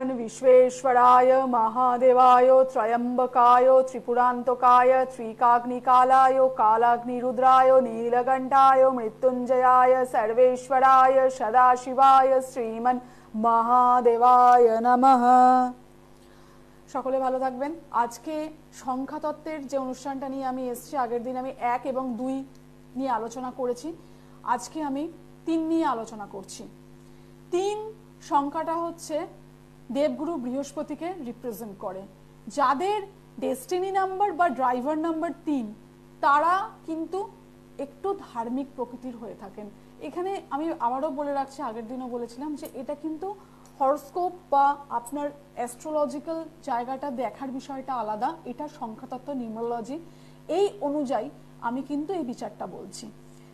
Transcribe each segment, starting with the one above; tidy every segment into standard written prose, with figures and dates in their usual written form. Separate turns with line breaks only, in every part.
विश्वेश्वराय महादेवाय त्रयंबकाय त्रिपुरांतकाय त्रिकाग्निकालाय कालाग्निरुद्राय नीलकंठाय मृत्युंजयाय सर्वेश्वराय सदाशिवाय श्रीमन् महादेवाय नमः। সকলে ভালো থাকবেন। আজকে সংখ্যা তত্ত্বের যে অনুষ্ঠানটা নিয়ে আমি এসেছি, আগের দিন আমি 1 এবং 2 নিয়ে আলোচনা করেছি, আজকে আমি 3 নিয়ে আলোচনা করছি। 3 সংখ্যাটা হচ্ছে দেবগুরু বৃহস্পতিকে রিপ্রেজেন্ট করে। যাদের ডেস্টিনি নাম্বার বা ড্রাইভার নাম্বার 3 তারা কিন্তু একটু ধার্মিক প্রকৃতির হয়ে থাকেন। এখানে আমি আবারও বলে রাখছি, আগের দিনও বলেছিলাম যে এটা কিন্তু হরস্কোপ বা আপনার অ্যাস্ট্রোলজিক্যাল জায়গাটা দেখার বিষয়টা আলাদা, এটা সংখ্যাতত্ত্ব নিউমারোলজি, এই অনুযায়ী আমি কিন্তু এই বিচারটা বলছি।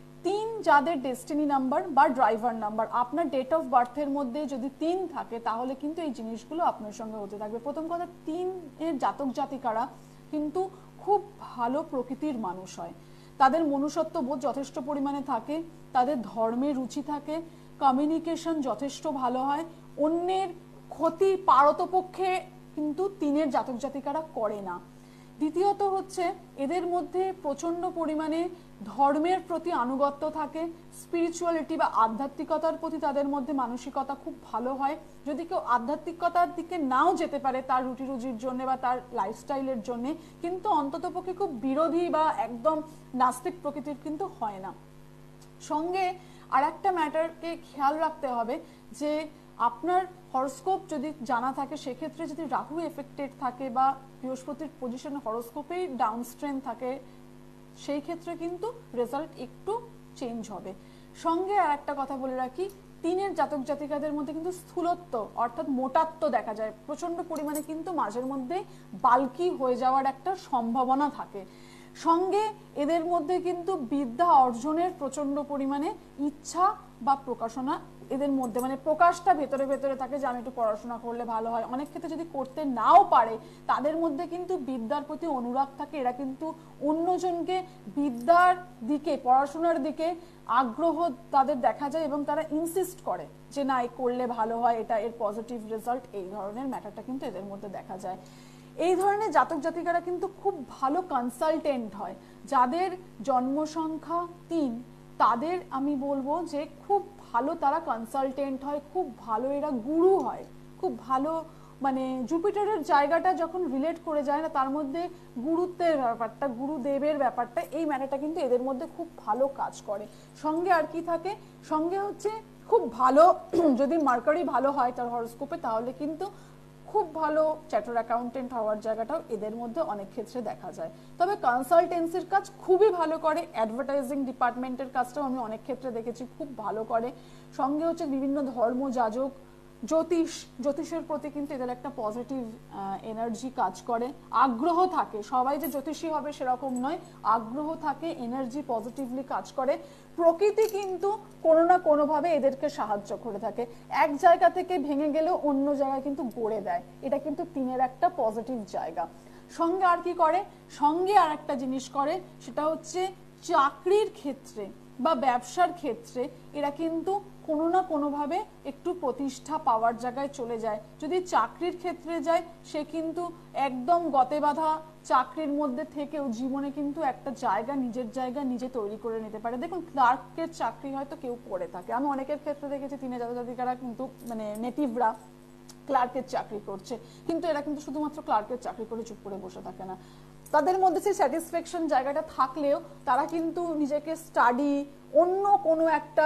3 যাদের ডেস্টিনি নাম্বার বা ড্রাইভার নাম্বার, আপনার ডেট অফ বার্থের মধ্যে যদি 3 থাকে তাহলে কিন্তু এই জিনিসগুলো আপনার সঙ্গে হতে থাকবে। প্রথম কথা, 3 এর জাতক জাতিকারা কিন্তু খুব ভালো প্রকৃতির মানুষ হয়। তাদের মনুষ্যত্ব বোধ যথেষ্ট পরিমাণে থাকে, তাদের ধর্মে রুচি থাকে, কমিউনিকেশন যথেষ্ট ভালো হয়, অন্যের ক্ষতি পারতপক্ষে কিন্তু 3 এর জাতক জাতিকারা করে না। দ্বিতীয়ত হচ্ছে এদের মধ্যে প্রচন্ড পরিমাণে ধর্মের প্রতি আনুগত্য থাকে, স্পিরিচুয়ালিটি বা আধ্যাত্মিকতার প্রতি তাদের মধ্যে মানসিকতা খুব ভালো হয়। যদি কেউ আধ্যাত্মিকতার দিকে নাও যেতে পারে তার রুটি রুজির জন্য বা তার লাইফস্টাইলের জন্য, কিন্তু অন্ততপক্ষে খুব বিরোধী বা একদম নাস্তিক প্রকৃতির কিন্তু হয় না। সঙ্গে আর একটা ম্যাটারকে খেয়াল রাখতে হবে যে আপনার হরস্কোপ যদি জানা থাকে, সেক্ষেত্রে যদি রাহু এফেক্টেড থাকে বা বৃহস্পতির পজিশন হরস্কোপেই ডাউন স্ট্রেন থাকে, সেই ক্ষেত্রে কিন্তু রেজাল্ট একটু চেঞ্জ হবে। সঙ্গে আর একটা কথা বলে রাখি, 3 এর জাতক জাতিকাদের মধ্যে কিন্তু স্থূলত্ব অর্থাৎ মোটাত্ব দেখা যায় প্রচন্ড পরিমাণে, কিন্তু মাঝের মধ্যে বাল্কি হয়ে যাওয়ার একটা সম্ভাবনা থাকে। সঙ্গে এদের মধ্যে কিন্তু বিদ্যা অর্জনের প্রচন্ড পরিমাণে ইচ্ছা বা প্রকাশনা এদের মধ্যে, মানে প্রকাশটা ভেতরে ভেতরে থাকে যে আমি একটু পড়াশোনা করলে ভালো হয়। অনেক ক্ষেত্রে যদি করতে নাও পারে, তাদের মধ্যে কিন্তু বিদ্যার প্রতি অনুরাগ থাকে। এরা কিন্তু অন্যজনকে বিদ্যার দিকে, পড়াশোনার দিকে আগ্রহ তাদের দেখা যায় এবং তারা ইনসিস্ট করে যে না এই করলে ভালো হয়, এটা এর পজিটিভ রেজাল্ট, এই ধরনের ম্যাটারটা কিন্তু এদের মধ্যে দেখা যায়। এই ধরনের জাতক জাতিকারা কিন্তু খুব ভালো কনসালটেন্ট হয়। যাদের জন্ম সংখ্যা 3 তাদের আমি বলবো যে খুব ভালো তারা কনসালটেন্ট হয়, খুব ভালো এরা গুরু হয়, খুব ভালো, মানে জুপিটারের জায়গাটা যখন রিলেট করে যায় না, তার মধ্যে গুরুত্বের ব্যাপারটা, গুরুদেবের ব্যাপারটা, এই ম্যাটারটা কিন্তু এদের মধ্যে খুব ভালো কাজ করে। সঙ্গে আর কি থাকে, সঙ্গে হচ্ছে খুব ভালো যদি মার্কারি ভালো হয় তার হরস্কোপে, তাহলে কিন্তু খুব ভালো চ্যাটার অ্যাকাউন্টেন্ট হওয়ার জায়গাটাও এদের মধ্যে অনেক ক্ষেত্রে দেখা যায়। তবে কনসালটেন্সির কাজ খুবই ভালো করে, অ্যাডভার্টাইজিং ডিপার্টমেন্টের কাজটাও আমি অনেক ক্ষেত্রে দেখেছি খুব ভালো করে। সঙ্গে হচ্ছে বিভিন্ন ধর্ম যাজক, জ্যোতিষের প্রতি কিন্তু এদের একটা পজিটিভ এনার্জি কাজ করে, আগ্রহ থাকে। সবাই যে জ্যোতিষী হবে সেরকম নয়, আগ্রহ থাকে, এনার্জি পজিটিভলি কাজ করে। প্রকৃতি কিন্তু কোনো না কোনোভাবে এদেরকে সাহায্য করে থাকে, এক জায়গা থেকে ভেঙে গেলেও অন্য জায়গায় কিন্তু গড়ে দেয়। এটা কিন্তু 3 এর একটা পজিটিভ জায়গা। সঙ্গে আর কি করে, সঙ্গে আর একটা জিনিস করে, সেটা হচ্ছে চাকরির ক্ষেত্রে বা ব্যবসার ক্ষেত্রে এরা কিন্তু কোনো না কোনোভাবে একটু প্রতিষ্ঠা পাওয়ার জায়গায় চলে যায়। যদি চাকরির ক্ষেত্রে যায়, সে কিন্তু একদম গতে বাঁধা চাকরির মধ্যে থেকেও জীবনে কিন্তু একটা জায়গা, নিজের জায়গা নিজে তৈরি করে নিতে পারে। দেখুন, ক্লার্কের চাকরি হয়তো কেউ করে থাকে, আমি অনেকের ক্ষেত্রে দেখেছি 3 এর জাতক জাতিকারা কিন্তু মানে নেটিভরা ক্লার্কের চাকরি করছে, কিন্তু এরা কিন্তু শুধুমাত্র ক্লার্কের চাকরি করে চুপ করে বসে থাকে না। তাদের মধ্যে সেই স্যাটিসফ্যাকশন জায়গাটা থাকলেও তারা কিন্তু নিজেকে স্টাডি, অন্য কোনো একটা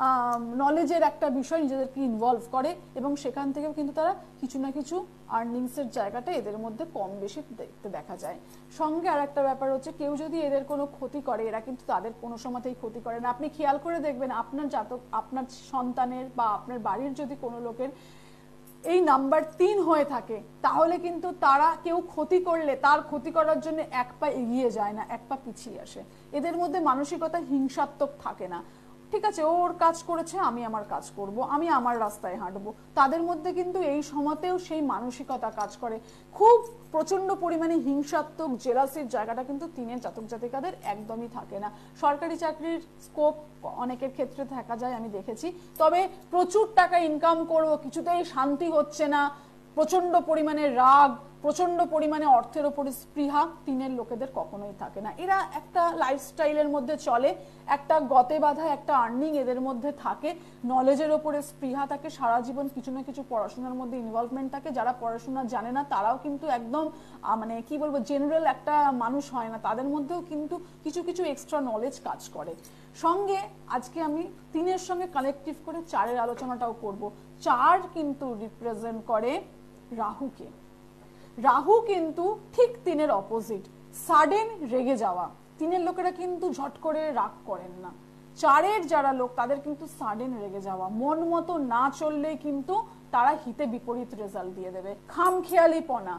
নলেজের একটা বিষয় নিজেদেরকে ইনভলভ করে এবং সেখান থেকেও কিন্তু তারা কিছু না কিছু আর্নিংসের জায়গাটা এদের মধ্যে কম বেশি দেখতে দেখা যায়। সঙ্গে আর একটা ব্যাপার হচ্ছে, কেউ যদি এদের কোনো ক্ষতি করে, এরা কিন্তু তাদের কোনো সময়তেই ক্ষতি করে না। আপনি খেয়াল করে দেখবেন, আপনার জাতক, আপনার সন্তানের বা আপনার বাড়ির যদি কোনো লোকের এই নাম্বার 3 হয়ে থাকে, তাহলে কিন্তু তারা কেউ ক্ষতি করলে তার ক্ষতি করার জন্য এক পা এগিয়ে যায় না, এক পা পিছিয়ে আসে। এদের মধ্যে মানসিকতা হিংসাত্মক থাকে না। ঠিক আছে, ওর কাজ করেছে, আমি আমার কাজ করব, আমি আমার রাস্তায় হাঁটবো। তাদের মধ্যে কিন্তু এই সময়তেও সেই মানসিকতা কাজ করে। খুব প্রচন্ড পরিমাণে হিংসাত্মক জেলাসির জায়গাটা কিন্তু 3 এর জাতক জাতিকাদের একদমই থাকে না। সরকারি চাকরির স্কোপ অনেকের ক্ষেত্রে থাকা যায়, আমি দেখেছি। তবে প্রচুর টাকা ইনকাম করবো, কিছুতেই শান্তি হচ্ছে না, প্রচন্ড পরিমাণে রাগ, প্রচন্ড পরিমাণে অর্থের উপরে স্পৃহা তিনের লোকেদের কখনোই থাকে না। এরা একটা লাইফস্টাইলের মধ্যে চলে, একটা গতে বাঁধা একটা আর্নিং এদের মধ্যে থাকে, নলেজের উপরে স্পৃহা থাকে, সারা জীবন কিছু না কিছু পড়াশোনার মধ্যে ইনভলভমেন্ট থাকে। যারা পড়াশোনা জানে না তারাও কিন্তু একদম মানে কি বলবো জেনারেল একটা মানুষ হয় না, তাদের মধ্যেও কিন্তু কিছু কিছু এক্সট্রা নলেজ কাজ করে। সঙ্গে আজকে আমি তিনের সঙ্গে কালেকটিভ করে চারের আলোচনাটাও করব। চার কিন্তু রিপ্রেজেন্ট করে রাহুকে। রাহু কিন্তু ঠিক তিনের অপোজিট, সাডেন রেগে যাওয়া। তিনের লোকেরা কিন্তু ঝট করে রাগ করেন না, চারের যারা লোক তাদের কিন্তু সাডেন রেগে যাওয়া, মন মতো না চললে কিন্তু তারা হিতে বিপরীত রেজাল্ট দিয়ে দেবে। খামখেয়ালিপনা,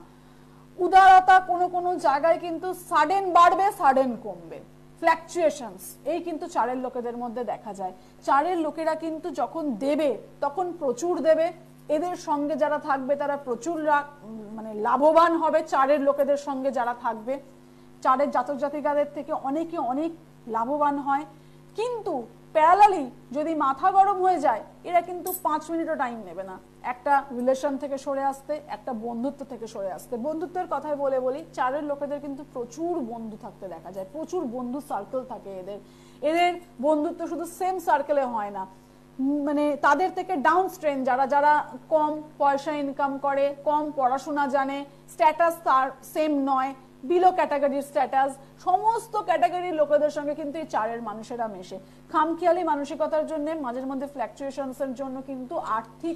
উদারতা কোনো কোনো জায়গায় কিন্তু সাডেন বাড়বে সাডেন কমবে, ফ্ল্যাকচুয়েশনস এই কিন্তু চারের লোকেদের মধ্যে দেখা যায়। চারের লোকেরা কিন্তু যখন দেবে তখন প্রচুর দেবে, এদের সঙ্গে যারা থাকবে তারা প্রচুর মানে লাভবান হবে। চারের লোকেদের সঙ্গে যারা থাকবে, চারের জাতক জাতিকাদের থেকে অনেকে অনেক লাভবান হয়। কিন্তু প্যারালালি যদি মাথা গরম হয়ে যায়, এরা কিন্তু 5 মিনিটও টাইম নেবে না একটা রিলেশন থেকে সরে আসতে, একটা বন্ধুত্ব থেকে সরে আসতে। বন্ধুত্বের কথাই বলি, চারের লোকেদের কিন্তু প্রচুর বন্ধু থাকতে দেখা যায়, প্রচুর বন্ধু সার্কেল থাকে এদের। এদের বন্ধুত্ব শুধু সেম সার্কেলে হয় না, মানে তাদের থেকে ডাউন স্ট্রেন যারা যারা কম পয়সা ইনকাম করে, কম পড়াশোনা জানে, স্ট্যাটাস তার সেম নয়, বিলো ক্যাটাগরির স্ট্যাটাস, সমস্ত ক্যাটাগরির লোকেদের সঙ্গে কিন্তু এই চারের মানুষেরা মেশে। খামখেয়ালি মানসিকতার জন্য, মাঝের মধ্যে ফ্ল্যাকচুয়েশনসের জন্য কিন্তু আর্থিক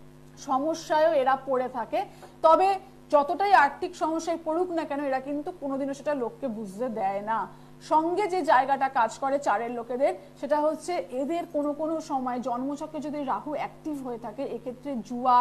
সমস্যায়ও এরা পড়ে থাকে। তবে যতটাই আর্থিক সমস্যায় পড়ুক না কেন, এরা কিন্তু কোনোদিনও সেটা লোককে বুঝতে দেয় না। সঙ্গে যে জায়গাটা কাজ করে চারের লোকেদের, সেটা হচ্ছে এদের কোনো কোনো সময় জন্মছকে যদি রাহু অ্যাক্টিভ হয়ে থাকে, এক্ষেত্রে জুয়া,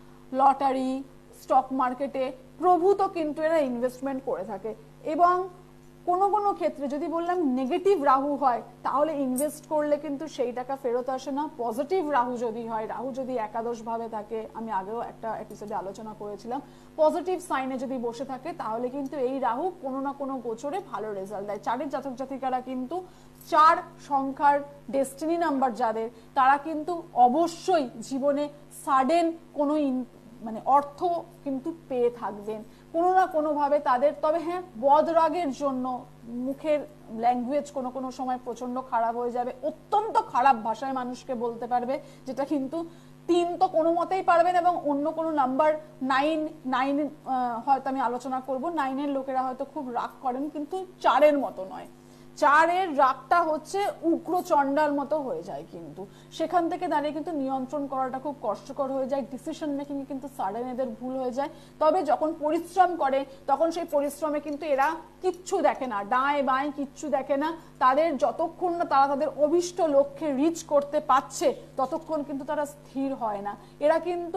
লটারি, স্টক মার্কেটে প্রভূত কিন্তু এরা ইনভেস্টমেন্ট করে থাকে। এবং কোনো কোনো ক্ষেত্রে যদি বললাম নেগেটিভ রাহু হয়, তাহলে ইনভেস্ট করলে কিন্তু সেই টাকা ফেরত আসে না। পজিটিভ রাহু যদি হয়, রাহু যদি একাদশ ভাবে থাকে, আমি আগেও একটা এপিসোডে আলোচনা করেছিলাম, পজিটিভ সাইনে যদি বসে থাকে তাহলে কিন্তু এই রাহু কোনো না কোনো গোচরে ভালো রেজাল্ট দেয়। চারের জাতক জাতিকারা কিন্তু 4 সংখ্যার ডেস্টিনি নাম্বার যাদের, তারা কিন্তু অবশ্যই জীবনে সাডেন কোনো মানে অর্থ কিন্তু পেয়ে থাকবেন কোনো না কোনো ভাবে তাদের। তবে হ্যাঁ, বদরাগের জন্য মুখের ল্যাঙ্গুয়েজ কোনো কোনো সময় প্রচন্ড খারাপ হয়ে যাবে, অত্যন্ত খারাপ ভাষায় মানুষকে বলতে পারবে, যেটা কিন্তু 3 তো কোনো মতেই পারবেন। এবং অন্য কোনো নাম্বার 9 হয়তো আমি আলোচনা করব, 9-এর লোকেরা হয়তো খুব রাগ করেন, কিন্তু 4-এর মতো নয়। 4-এর রাগটা হচ্ছে উগ্র চণ্ডার মতো হয়ে যায়, কিন্তু সেখান থেকে দাঁড়িয়ে কিন্তু নিয়ন্ত্রণ করাটা খুব কষ্টকর হয়ে যায়। ডিসিশন মেকিং এ কিন্তু সাডেন এদের ভুল হয়ে যায়। তবে যখন পরিশ্রম করে, তখন সেই পরিশ্রমে কিন্তু এরা কিচ্ছু দেখে না, ডায় বাঁয় কিচ্ছু দেখে না। তাদের যতক্ষণ না তারা তাদের অভিষ্ট লক্ষ্যে রিচ করতে পারছে, ততক্ষণ কিন্তু তারা স্থির হয় না। এরা কিন্তু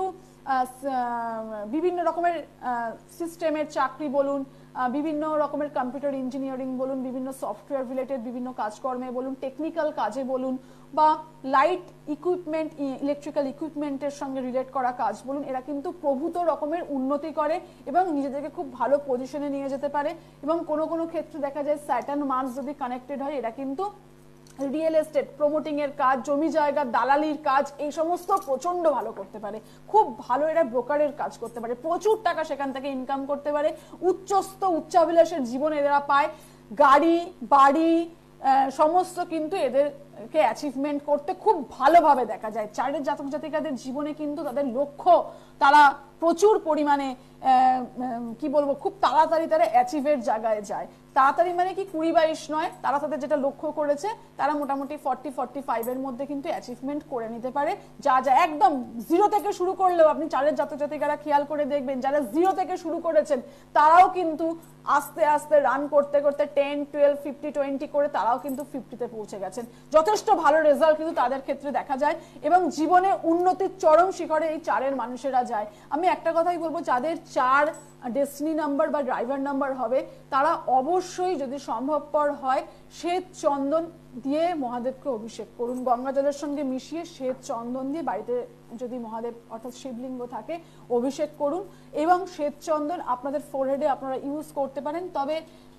বিভিন্ন রকমের সিস্টেমের চাকরি বলুন, বিভিন্ন রকমের কম্পিউটার ইঞ্জিনিয়ারিং বলুন, বিভিন্ন সফটওয়্যার রিলেটেড বিভিন্ন কাজকর্মে বলুন, টেকনিক্যাল কাজে বলুন, বা লাইট ইকুইপমেন্ট, ইলেকট্রিক্যাল ইকুইপমেন্টের সঙ্গে রিলেট করা কাজ বলুন, এরা কিন্তু প্রভূত রকমের উন্নতি করে এবং নিজেদেরকে খুব ভালো পজিশনে নিয়ে যেতে পারে। এবং কোনো কোনো ক্ষেত্রে দেখা যায় স্যাটার্ন মার্স যদি কানেক্টেড হয়, এরা কিন্তু রিয়েল এস্টেট, প্রমোটিং এর কাজ, জমি জায়গা দালালির কাজ, এই সমস্ত প্রচন্ড ভালো করতে পারে। খুব ভালো এরা ব্রোকারের কাজ করতে পারে, প্রচুর টাকা সেখান থেকে ইনকাম করতে পারে। উচ্চস্থ উচ্চাভিলাষের জীবন এরা পায়, গাড়ি বাড়ি সমস্ত কিন্তু এদেরকে অ্যাচিভমেন্ট করতে খুব ভালোভাবে দেখা যায়। চারের জাতক জাতিকাদের জীবনে কিন্তু তাদের লক্ষ্য তারা প্রচুর পরিমাণে কি বলবো, খুব তাড়াতাড়ি তারা অ্যাচিভের জায়গায় যায়। তাড়াতাড়ি মানে কি 20-22 নয়, তারা তাদের যেটা লক্ষ্য করেছে তারা মোটামুটি 40-45 এর মধ্যে কিন্তু অ্যাচিভমেন্ট করে নিতে পারে। যা যা একদম জিরো থেকে শুরু করলেও, আপনি চারের জাতক জাতিকারা খেয়াল করে দেখবেন, যারা জিরো থেকে শুরু করেছেন তারাও কিন্তু আস্তে আস্তে রান করতে করতে 10, 12, 50, 20 করে তারাও কিন্তু 50-তে পৌঁছে গেছেন। যথেষ্ট ভালো রেজাল্ট কিন্তু তাদের ক্ষেত্রে দেখা যায় এবং জীবনে উন্নতির চরম শিখরে এই চারের মানুষেরা যায়। আমি একটা কথাই বলবো, যাদের 4 ডেস্টিনি নাম্বার বা ড্রাইভার নাম্বার হবে, তারা অবশ্যই যদি সম্ভবপর হয় শ্বেত চন্দন দিয়ে মহাদেবকে অভিষেক করুন। গঙ্গা জলের সঙ্গে মিশিয়ে শ্বেত চন্দন দিয়ে বাড়িতে যদি মহাদেব অর্থাৎ শিবলিঙ্গ থাকে অভিষেক করুন। এবং শ্বেত চন্দন আপনাদের ফোরহেডে আপনারা ইউজ করতে পারেন। তবে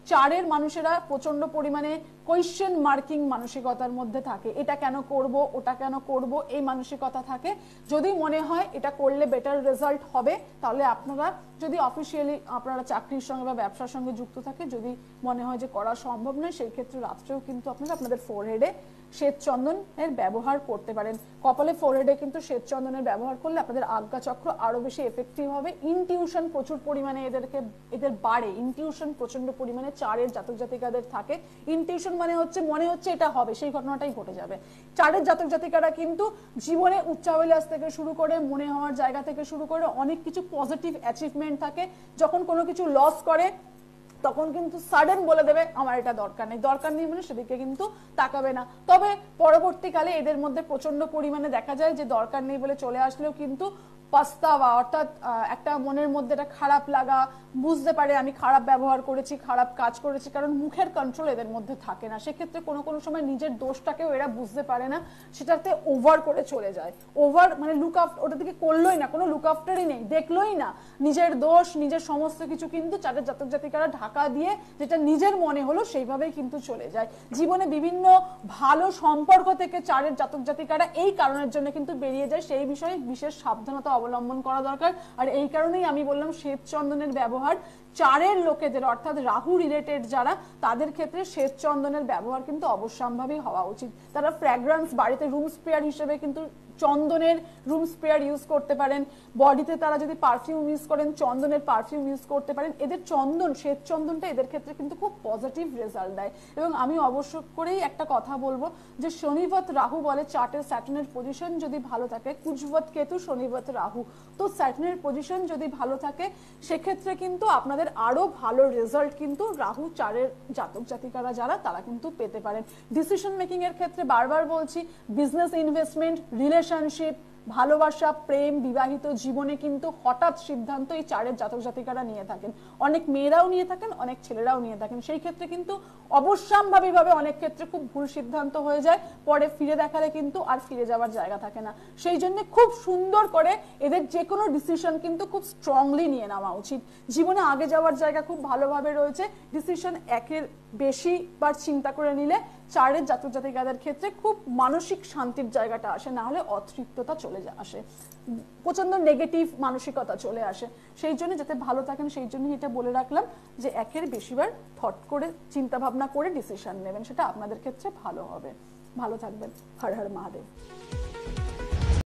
চারের মানুষেরা প্রচন্ড পরিমাণে কোয়েশ্চেন মার্কিং মানসিকতার মধ্যে থাকে, এটা কেন করব, ওটা কেন করব, এই মানসিকতা থাকে। যদি মনে হয় এটা করলে বেটার রেজাল্ট হবে, তাহলে আপনারা যদি অফিসিয়ালি আপনারা চাকরির সঙ্গে বা ব্যবসার সঙ্গে যুক্ত থাকে, যদি মনে হয় যে করা সম্ভব নয়, সেই ক্ষেত্রে রাত্রেও কিন্তু আপনারা আপনাদের ফোরহেডে শ্বেত চন্দনের ব্যবহার করতে পারেন। কপালে ফোরহেডে কিন্তু শ্বেত চন্দনের ব্যবহার করলে আপনাদের আজ্ঞা চক্র আরো বেশি এফেক্টিভ হবে। ইনটিউশন প্রচুর পরিমাণে এদের বাড়ে, ইনটিউশন প্রচন্ড পরিমাণে চারের জাতক জাতিকাদের থাকে। ইনটিউশন মানে হচ্ছে মনে হচ্ছে এটা হবে, সেই ঘটনাটাই ঘটে যাবে। চারের জাতক জাতিকারা কিন্তু জীবনে উচ্চাভিলাষ থেকে শুরু করে মনে হওয়ার জায়গা থেকে শুরু করে অনেক কিছু পজিটিভ অ্যাচিভমেন্ট থাকে। যখন কোনো কিছু লস করে তখন কিন্তু সাডেন বলে দেবে আমার এটা দরকার নেই, দরকার নেই মানে সেদিকে কিন্তু তাকাবে না। তবে পরবর্তীকালে এদের মধ্যে প্রচন্ড পরিমাণে দেখা যায় যে দরকার নেই বলে চলে আসলেও কিন্তু পস্তাবা, অর্থাৎ একটা মনের মধ্যে একটা খারাপ লাগা, বুঝতে পারে আমি খারাপ ব্যবহার করেছি, খারাপ কাজ করেছি, কারণ মুখের কন্ট্রোল এদের মধ্যে থাকে না। সেক্ষেত্রে কোনো কোনো সময় নিজের দোষটাকেও এরা বুঝতে পারে না, সেটাতে ওভার করে চলে যায়। ওভার মানে লুক আফটার, ওটা দিকে করলোই না, কোনো লুক আফটারই নেই, দেখলোই না নিজের দোষ, নিজের সমস্ত কিছু কিন্তু চারের জাতক জাতিকারা ঢাকা দিয়ে যেটা নিজের মনে হলো সেইভাবেই কিন্তু চলে যায়। জীবনে বিভিন্ন ভালো সম্পর্ক থেকে চারের জাতক জাতিকারা এই কারণের জন্য কিন্তু বেরিয়ে যায়, সেই বিষয়ে বিশেষ সাবধানতা অবলম্বন করা দরকার। আর এই কারণেই আমি বললাম শ্বেত চন্দনের ব্যবহার চারের লোকেদের অর্থাৎ রাহু রিলেটেড যারা, তাদের ক্ষেত্রে শ্বেত চন্দনের ব্যবহার কিন্তু অবশ্যম্ভাবী হওয়া উচিত। তারা ফ্র্যাগ্রান্স বাড়িতে রুম স্প্রেয়ার হিসেবে কিন্তু চন্দনের রুম স্প্রেয়ার ইউজ করতে পারেন। বডিতে তারা যদি পারফিউম ইউজ করেন, চন্দনের পারফিউম ইউজ করতে পারেন। এদের চন্দন, শ্বেত চন্দনটা এদের ক্ষেত্রে কিন্তু খুব পজিটিভ রেজাল্ট দেয়। এবং আমি অবশ্য করেই একটা কথা বলবো যে শনিবত রাহু বলে চার্টের স্যাটার্নের পজিশন যদি ভালো থাকে, কুজবত কেতু শনিবত রাহু, তো স্যাটার্নের পজিশন যদি ভালো থাকে সেক্ষেত্রে কিন্তু আপনাদের আরো ভালো রেজাল্ট কিন্তু রাহু চারের জাতক জাতিকারা যারা তারা কিন্তু পেতে পারেন। ডিসিশন মেকিং এর ক্ষেত্রে বারবার বলছি, বিজনেস, ইনভেস্টমেন্ট, রিলেশনশিপ, ভালোবাসা, প্রেম, বিবাহিত জীবনে কিন্তু হঠাৎ সিদ্ধান্ত এই চারের জাতক জাতিকারা নিয়ে থাকেন। অনেক মেয়েরাও নিয়ে থাকেন, অনেক ছেলেরাও নিয়ে থাকেন। সেই ক্ষেত্রে কিন্তু অবশ্যম্ভাবীভাবে অনেক ক্ষেত্রে খুব ভুল সিদ্ধান্ত হয়ে যায়, পরে ফিরে দেখালে কিন্তু আর ফিরে যাওয়ার জায়গা থাকে না। সেই জন্য খুব সুন্দর করে এদের যে কোনো ডিসিশন কিন্তু খুব স্ট্রংলি নিয়ে নেওয়া উচিত। জীবনে আগে যাওয়ার জায়গা খুব ভালোভাবে রয়েছে, ডিসিশন একের বেশি বার চিন্তা করে নিলে চারের জাতক জাতিকাদের ক্ষেত্রে খুব মানসিক শান্তির জায়গাটা আসে, না হলে অতৃপ্ততা চলে আসে, প্রচন্ড নেগেটিভ মানসিকতা চলে আসে। সেই জন্য যাতে ভালো থাকেন সেই জন্য এটা বলে রাখলাম যে একের বেশিবার থট করে চিন্তা ভাবনা করে ডিসিশন নেবেন, সেটা আপনাদের ক্ষেত্রে ভালো হবে। ভালো থাকবেন। হর হর মহাদেব।